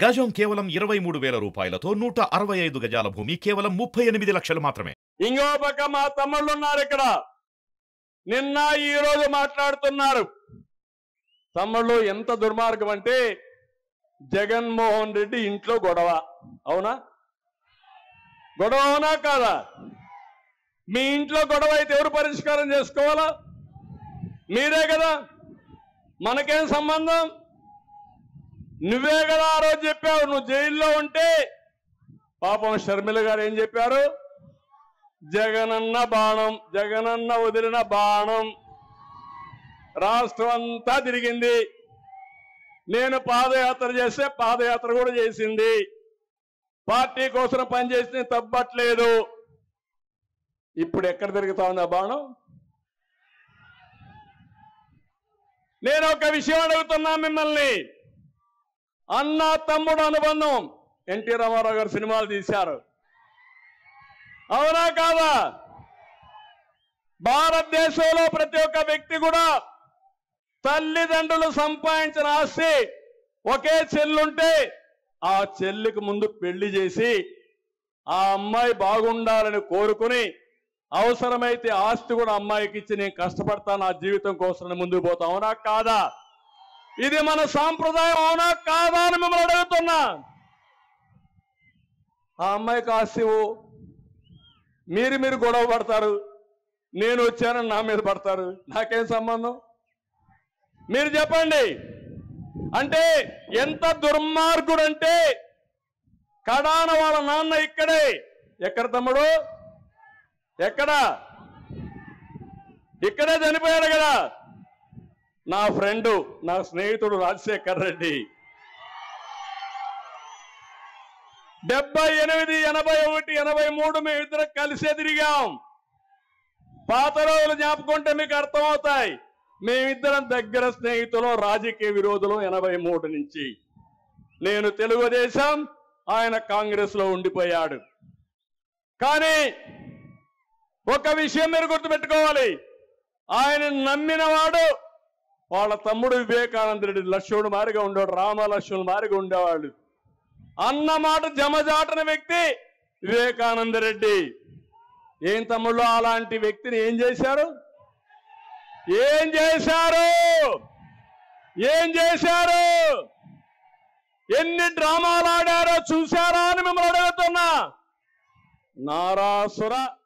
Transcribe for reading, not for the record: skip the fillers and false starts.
గజం కేవలం 23,000 రూపాయలతో 165 గజాల భూమి కేవలం 38 లక్షలు మాత్రమే. ఇంకో పక్క మా తమ్ముళ్ళు ఉన్నారు ఇక్కడ, నిన్న ఈ రోజు మాట్లాడుతున్నారు. తమ్ముళ్ళు ఎంత దుర్మార్గం అంటే జగన్మోహన్ రెడ్డి ఇంట్లో గొడవ. అవునా? గొడవ అవునా కాదా? మీ ఇంట్లో గొడవ అయితే ఎవరు పరిష్కారం చేసుకోవాలా? మీరే కదా. మనకేం సంబంధం? నువ్వే కదా ఆ రోజు చెప్పావు. నువ్వు జైల్లో ఉంటే పాపం షర్మిల గారు ఏం చెప్పారు? జగనన్న బాణం, జగనన్న వదిలిన బాణం రాష్ట్రం అంతా తిరిగింది. నేను పాదయాత్ర చేస్తే పాదయాత్ర కూడా చేసింది. పార్టీ కోసం పనిచేస్తే తప్పట్లేదు. ఇప్పుడు ఎక్కడ తిరుగుతా ఉంది ఆ బాణం? నేను ఒక విషయం అడుగుతున్నా మిమ్మల్ని. అన్న తమ్ముడు అనుబంధం ఎన్టీ రామారావు గారు సినిమాలు తీశారు. అవునా కాదా? భారతదేశంలో ప్రతి ఒక్క వ్యక్తి కూడా తల్లిదండ్రులు సంపాదించిన ఆస్తి ఒకే చెల్లుంటే ఆ చెల్లికి ముందు పెళ్లి చేసి ఆ అమ్మాయి బాగుండాలని కోరుకుని అవసరమైతే ఆస్తి కూడా అమ్మాయికి ఇచ్చి నేను కష్టపడతాను నా జీవితం కోసం ముందుకు పోతా. అవునా కాదా? ఇది మన సాంప్రదాయం. అవునా కాదా అని మిమ్మల్ని అడుగుతున్నా. ఆ అమ్మాయికి ఆస్తి మీరు గొడవ పడతారు, నేను వచ్చానని నా మీద పడతారు. నాకేం సంబంధం? మీరు చెప్పండి. అంటే ఎంత దుర్మార్గుడు అంటే కడాన వాళ్ళ నాన్న ఇక్కడే. ఎక్కడ తమ్ముడు? ఎక్కడ? ఇక్కడే చనిపోయాడు కదా. నా ఫ్రెండు, నా స్నేహితుడు రాజశేఖర్ రెడ్డి 78, 81, 83 మేమిద్దరం కలిసే తిరిగాం. పాత రోజులు జ్ఞాపకుంటే మీకు అర్థమవుతాయి. మేమిద్దరం దగ్గర స్నేహితులు, రాజకీయ విరోధులు 83 నుంచి. నేను తెలుగుదేశం, ఆయన కాంగ్రెస్ లో ఉండిపోయాడు. కానీ ఒక విషయం మీరు గుర్తుపెట్టుకోవాలి. ఆయన నమ్మినవాడు వాళ్ళ తమ్ముడు వివేకానంద రెడ్డి లక్ష్మణుడు మారిగా ఉండేవాడు, రామ లక్ష్మణుడు మారిగా ఉండేవాడు. అన్న మాట జమజాటన వ్యక్తి వివేకానంద రెడ్డి. ఏం తమ్ముళ్ళు అలాంటి వ్యక్తిని ఏం చేశారు? ఏం చేశారు? ఏం చేశారు? ఎన్ని డ్రామాలు ఆడారో చూశారా అని మిమ్మల్ని అడుగుతున్నా. నారాసుర